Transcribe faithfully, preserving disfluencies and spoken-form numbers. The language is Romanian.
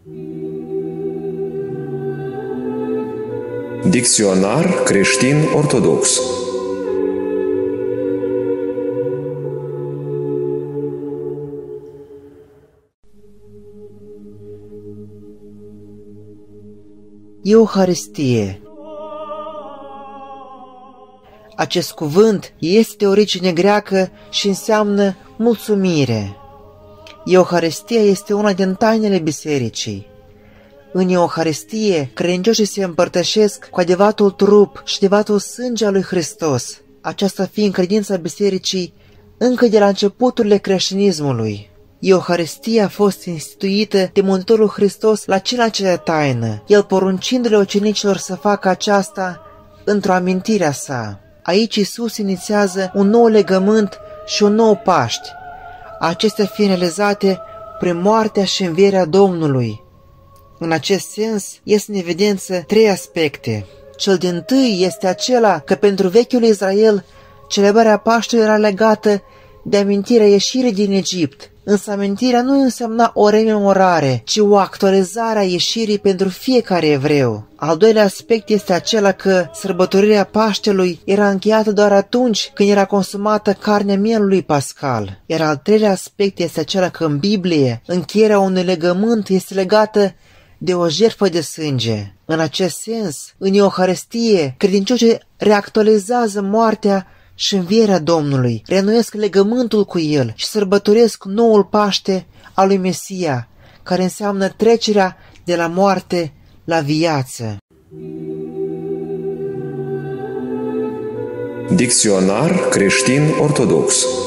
Dicționar creștin-ortodox. Euharistie. Acest cuvânt este de origine greacă și înseamnă mulțumire. Euharistia este una din tainele bisericii. În Euharistie, credincioșii se împărtășesc cu adevăratul trup și adevăratul sânge al lui Hristos, aceasta fiind credința bisericii încă de la începuturile creștinismului. Euharistia a fost instituită de Mântuitorul Hristos la cina cea taină, el poruncindu-le ucenicilor să facă aceasta într-o amintire a sa. Aici Iisus inițiază un nou legământ și un nou Paști, acestea fiind realizate prin moartea și învierea Domnului. În acest sens, ies în evidență trei aspecte. Cel dintâi este acela că pentru vechiul Israel, celebrarea Paștelui era legată de amintirea ieșirii din Egipt, însă amintirea nu însemna o rememorare, ci o actualizare a ieșirii pentru fiecare evreu. Al doilea aspect este acela că sărbătorirea Paștelui era încheiată doar atunci când era consumată carnea mielului pascal. Iar al treilea aspect este acela că în Biblie încheierea unui legământ este legată de o jertfă de sânge. În acest sens, în Euharistie, credincioșii reactualizează moartea și învierea Domnului, reînnoiesc legământul cu El și sărbătoresc noul Paște al lui Mesia, care înseamnă trecerea de la moarte la viață. Dicționar creștin-ortodox.